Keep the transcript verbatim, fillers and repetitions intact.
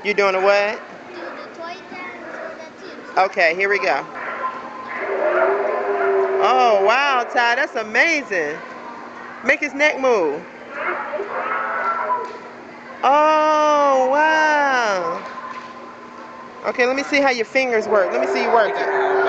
You doing a what? Do the toy dance or the tubes. Okay, here we go. Oh, wow, Ty, that's amazing. Make his neck move. Oh, wow. Okay, let me see how your fingers work. Let me see you work it.